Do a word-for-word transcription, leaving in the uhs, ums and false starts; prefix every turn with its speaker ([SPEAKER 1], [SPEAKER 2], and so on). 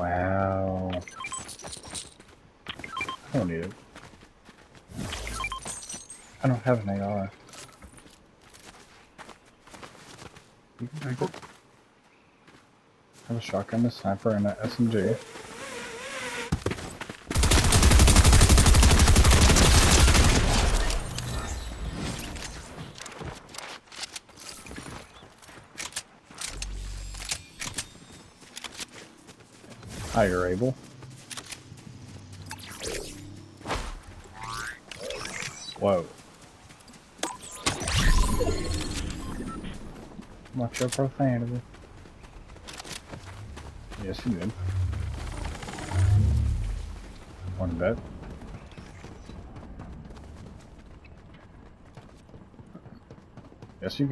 [SPEAKER 1] Wow. I don't need it. I don't have an A R. You can take it. I have a shotgun, a sniper, and an S M G. Hi, you're able. Whoa. Watch your profanity. Yes, you did. Want to bet? Yes, you